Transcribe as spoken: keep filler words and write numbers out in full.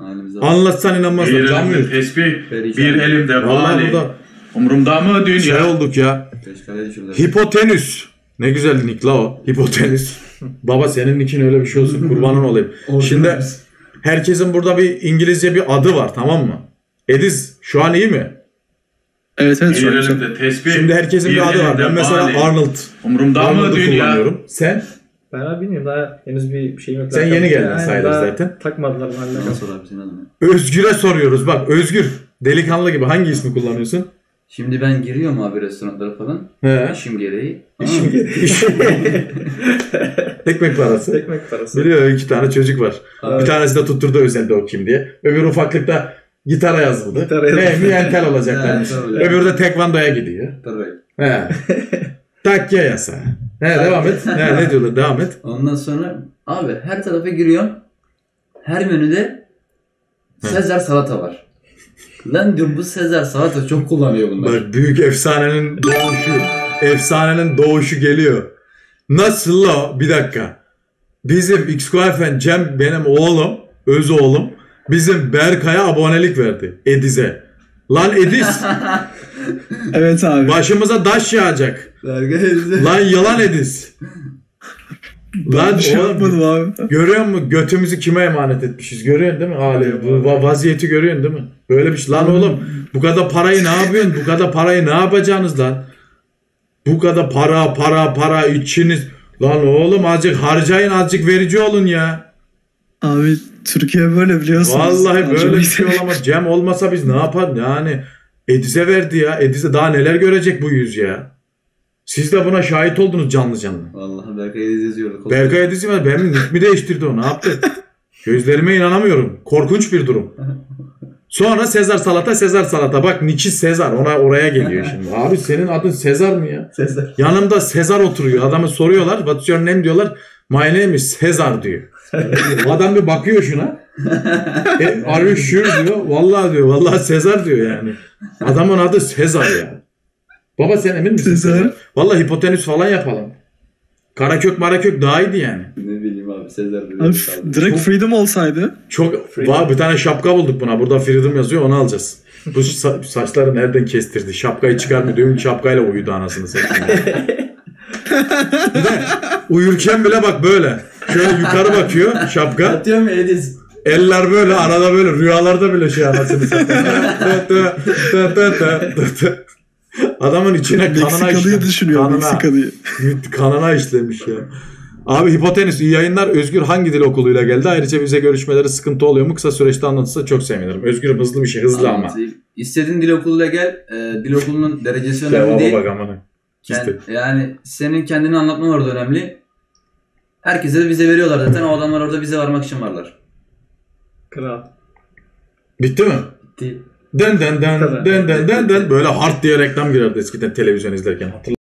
Halimize bak. Anlatsan inanmazsın. Bir Can elimde mıyız? tesbih, Perişan. bir elimde Vallahi vali. burada Umurumda mı dünya? şey olduk ya. Peşkale düşürdüler. Hipotenüs. Ne güzel nick la o. Hipotenüs. Baba senin nickin öyle bir şey olsun. Kurbanın olayım. Şimdi herkesin burada bir İngilizce bir adı var, tamam mı? Ediz şu an iyi mi? Evet evet Bir şu an güzel. elimde tesbih, Şimdi herkesin bir adı var. elimde Ben mesela vali. Arnold. Umurumda mı Arnold'u dünya? kullanıyorum. Sen? Ben abi bilmiyorum, daha henüz bir şeyim yok. Sen Zaten. yeni geldin Yani sayılır daha zaten. Takmadılar benimle. Nasıl abi senin adın? Özgür'e soruyoruz. Bak Özgür. Delikanlı gibi hangi ismi kullanıyorsun? Şimdi ben giriyorum abi restoranlara falan. He. İşim gereği. İşim gereği. Ekmek parası. Ekmek parası. Biliyor iki tane çocuk var. Abi. Bir tanesi de tutturdu özelde o kim diye. Öbür ufaklıkta gitara yazıldı. Gitara yazıldı. He, müentel olacaklarmış. Evet, tabii. Öbürü de tekvandoya gidiyor. Tabii. He. Takya yasa. He devam et. He, ne diyorlar devam et. Ondan sonra abi her tarafa giriyorum. Her menüde Sezar salata var. Lan diyorum bu Sezar salata çok kullanıyor bunlar. Bak büyük efsanenin doğuşu. Efsanenin doğuşu geliyor. Nasıl la? Bir dakika. Bizim X Q F'n Cem benim oğlum. Öz oğlum. Bizim Berkay'a abonelik verdi. Ediz'e. Lan Ediz. Evet abi. Başımıza taş yağacak. Berkay Lan yalan Ediz. Lan Bir şey oğlum, yapmadım abi. görüyor musun? Götümüzü kime emanet etmişiz? Görüyorsun değil mi hali? Bu va- vaziyeti görüyorsun değil mi? Böyle bir şey. Lan oğlum bu kadar parayı ne yapıyorsun? Bu kadar parayı ne yapacaksınız lan? Bu kadar para para para içiniz. Lan oğlum azıcık harcayın, azıcık verici olun ya. Abi Türkiye böyle biliyorsunuz. Vallahi böyle Acaba- bir şey olamaz. Cem olmasa biz ne yapar? Yani Ediz'e verdi ya. Ediz'e daha neler görecek bu yüz ya. Siz de buna şahit oldunuz canlı canlı. Vallahi Berkay'ı yazıyordu. Berkay Ediz mi? Benim nick mi değiştirdi o? Ne yaptı? Gözlerime inanamıyorum. Korkunç bir durum. Sonra Sezar Salata, Sezar Salata. Bak nick'i Sezar. Ona oraya geliyor şimdi. Abi senin adın Sezar mı ya? Sezar. Yanımda Sezar oturuyor. Adamı soruyorlar. What's your name diyorlar. My name is Sezar diyor. Adam bir bakıyor şuna. E, are you sure diyor. Vallahi diyor. Vallahi Sezar diyor yani. Adamın adı Sezar ya. Baba sen emin misin? Sezar. Sezar? Vallahi hipotenüs falan yapalım. Karakök marakök daha iyiydi yani. Ne bileyim abi Sezar dedi. Abi direkt Freedom olsaydı. Çok var, bir tane şapka bulduk buna. Burada Freedom yazıyor, onu alacağız. Bu sa- saçları nereden kestirdi? Şapkayı çıkar mı diyorum, şapkayla uyudu anasını satayım. Bir de uyurken bile bak böyle. Şöyle yukarı bakıyor şapka. Atıyorum Ediz. Eller böyle arada böyle rüyalarda bile şey anasını satayım. Adamın içine kanına Meksikalıyı işlemiş. düşünüyor. Kanına, Meksikalıyı. kanına işlemiş ya. Abi hipotenüs iyi yayınlar. Özgür hangi dil okuluyla geldi? Ayrıca vize görüşmeleri sıkıntı oluyor mu? Kısa süreçte anlatırsa çok sevinirim. Özgür hızlı bir şey. Hızlı ama. Anlatayım. İstediğin dil okuluyla gel. E, dil okulunun derecesi önemli Cevaba değil. bak amına. Kend- yani senin kendini anlatman orada önemli. Herkese de vize veriyorlar zaten. O adamlar orada vize varmak için varlar. Kral. Bitti mi? Bitti. Den den den den den den den böyle hard diye reklam girerdi eskiden televizyon izlerken. Hatırlar